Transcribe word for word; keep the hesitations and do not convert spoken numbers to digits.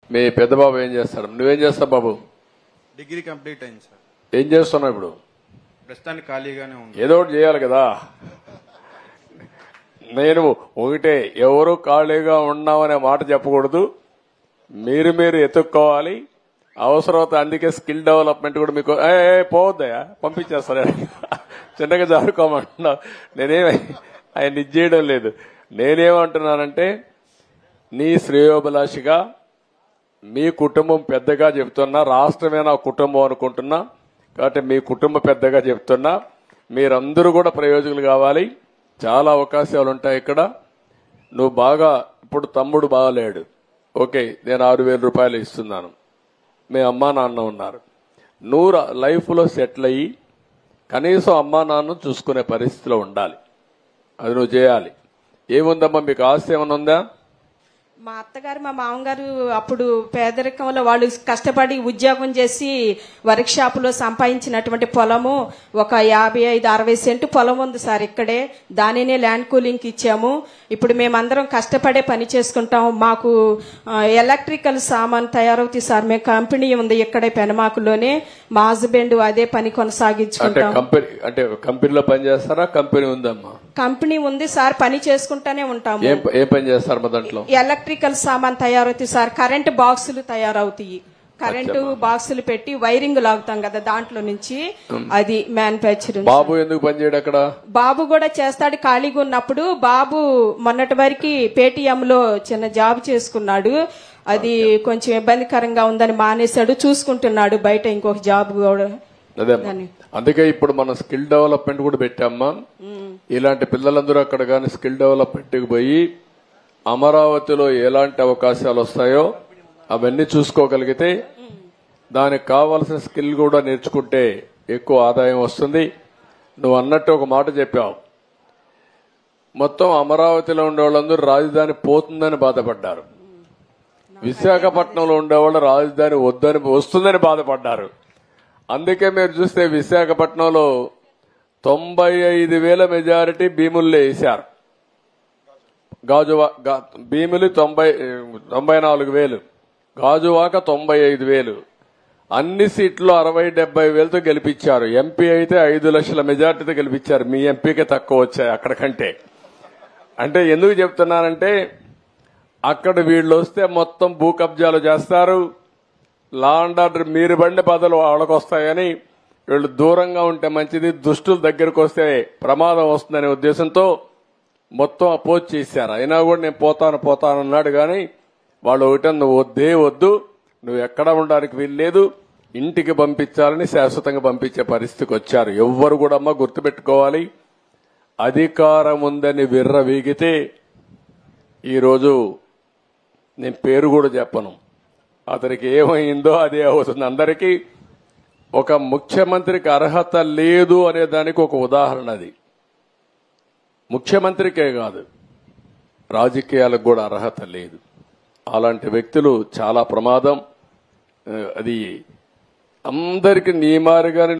మీ పెద్ద బాబు ఏం చేస్తాడు? నువ్వేం చేస్తావు బాబు? డిగ్రీ కంప్లీట్ అయింది సార్. ఏం చేస్తున్నావు ఇప్పుడు? ప్రస్తుతానికి ఖాళీగానే ఉంది. ఏదో ఒకటి చేయాలి కదా. నేను ఒకటే, ఎవరు ఖాళీగా ఉన్నామనే మాట చెప్పకూడదు, మీరు మీరు ఎత్తుక్కోవాలి. అవసరమైతే అందుకే స్కిల్ డెవలప్మెంట్ కూడా మీకు ఏ పోవద్దయా పంపించేస్తాను చిన్నగా జారుకోమంటున్నా. నేనేమి ఆయన ఇది చేయడం లేదు. నేనేమంటున్నానంటే నీ శ్రేయోభిలాషిగా మీ కుటుంబం పెద్దగా చెప్తున్నా, రాష్ట్రమే నా కుటుంబం అనుకుంటున్నా కాబట్టి మీ కుటుంబ పెద్దగా చెప్తున్నా, మీరందరూ కూడా ప్రయోజకులు కావాలి. చాలా అవకాశాలు ఉంటాయి ఇక్కడ. నువ్వు బాగా ఇప్పుడు తమ్ముడు బాగాలేడు, ఓకే, నేను ఆరు వేల రూపాయలు ఇస్తున్నాను, మీ అమ్మా నాన్న ఉన్నారు, నువ్వు లైఫ్ లో సెటిల్ అయ్యి కనీసం అమ్మా నాన్న చూసుకునే పరిస్థితిలో ఉండాలి. అది నువ్వు చేయాలి. ఏముందమ్మా మీకు ఆస్తి ఏమైనా ఉందా? మా అత్తగారు మా మామగారు అప్పుడు పేదరికంలో వాళ్ళు కష్టపడి ఉద్యోగం చేసి వర్క్ షాప్ లో సంపాదించినటువంటి పొలము ఒక యాభై ఐదు అరవై సెంటు పొలం ఉంది సార్ ఇక్కడే. దానినే ల్యాండ్ కూలింగ్ ఇచ్చాము. ఇప్పుడు మేమందరం కష్టపడే పని చేసుకుంటాం. మాకు ఎలక్ట్రికల్ సామాన్ తయారవుతాయి సార్. మేము కంపెనీ ఉంది ఇక్కడే పెనమాకులోనే. మా హస్బెండ్ అదే పని కొనసాగించుకుంటాం. అంటే కంపెనీలో పని చేస్తారా? కంపెనీ ఉందమ్మా? కంపెనీ ఉంది సార్, పని చేసుకుంటానే ఉంటాము. ఏ పని చేస్తారు మా దాంట్లో? ఎలక్ట్రికల్ సామాన్ తయారవుతాయి సార్. కరెంటు బాక్సులు తయారవుతాయి. కరెంటు బాక్సులు పెట్టి వైరింగ్ లాగుతాం కదా దాంట్లో నుంచి, అది మ్యానుఫ్యాక్చరింగ్. బాబు ఎందుకు పని చేయడు అక్కడ? బాబు కూడా చేస్తాడు ఖాళీగా ఉన్నప్పుడు. బాబు మొన్నటి వరకు పేటీఎం లో చిన్న జాబ్ చేసుకున్నాడు. అది కొంచెం ఇబ్బందికరంగా ఉందని మానేశాడు. చూసుకుంటున్నాడు బయట ఇంకొక జాబ్ కూడా. అదే అందుకే ఇప్పుడు మనం స్కిల్ డెవలప్మెంట్ కూడా పెట్టామ్మా. ఇలాంటి పిల్లలందరూ అక్కడ కానీ స్కిల్ డెవలప్మెంట్ కి పోయి అమరావతిలో ఎలాంటి అవకాశాలు వస్తాయో అవన్నీ చూసుకోగలిగితే దానికి కావాల్సిన స్కిల్ కూడా నేర్చుకుంటే ఎక్కువ ఆదాయం వస్తుంది. నువ్వు అన్నట్టు ఒక మాట చెప్పావు, మొత్తం అమరావతిలో ఉండే వాళ్ళందరూ రాజధాని పోతుందని బాధపడ్డారు. విశాఖపట్నంలో ఉండేవాళ్ళు రాజధాని వద్దని వస్తుందని బాధపడ్డారు. అందుకే మీరు చూస్తే విశాఖపట్నంలో తొంభై ఐదు వేల మెజారిటీ భీముల్లో వేశారు. గాజువా భీములు తొంభై తొంభై నాలుగు వేలు, గాజువాక తొంభై ఐదు వేలు, అన్ని సీట్లు అరవై డెబ్బై వేలతో గెలిపించారు. ఎంపీ అయితే ఐదు లక్షల మెజార్టీతో గెలిపించారు. మీ ఎంపీకే తక్కువ వచ్చాయి అక్కడ కంటే. అంటే ఎందుకు చెప్తున్నానంటే అక్కడ వీళ్ళు వస్తే మొత్తం భూ కబ్జాలు చేస్తారు, లా అండ్ ఆర్డర్ మీరు బండి బదులు వాళ్ళకు వస్తాయని వీళ్ళు దూరంగా ఉంటే మంచిది, దుష్టుల దగ్గరకు వస్తే ప్రమాదం వస్తుందనే ఉద్దేశంతో మొత్తం అపోజ్ చేశారు. అయినా కూడా నేను పోతాను పోతాను అన్నాడు కానీ వాళ్ళు ఒకటే, నువ్వు వద్దే వద్దు, నువ్వు ఎక్కడ ఉండడానికి వీల్లేదు, ఇంటికి పంపించాలని శాశ్వతంగా పంపించే పరిస్థితికి వచ్చారు. ఎవ్వరు కూడా అమ్మ గుర్తుపెట్టుకోవాలి, అధికారం ఉందని విర్ర వీగితే ఈరోజు నేను పేరు కూడా చెప్పను, అతనికి ఏమైందో అదే అవుతుంది. అందరికీ ఒక ముఖ్యమంత్రికి అర్హత లేదు అనే దానికి ఒక ఉదాహరణ అది. ముఖ్యమంత్రికే కాదు, రాజకీయాలకు కూడా అర్హత లేదు. అలాంటి వ్యక్తులు చాలా ప్రమాదం. అది అందరికీ నియమారుగానే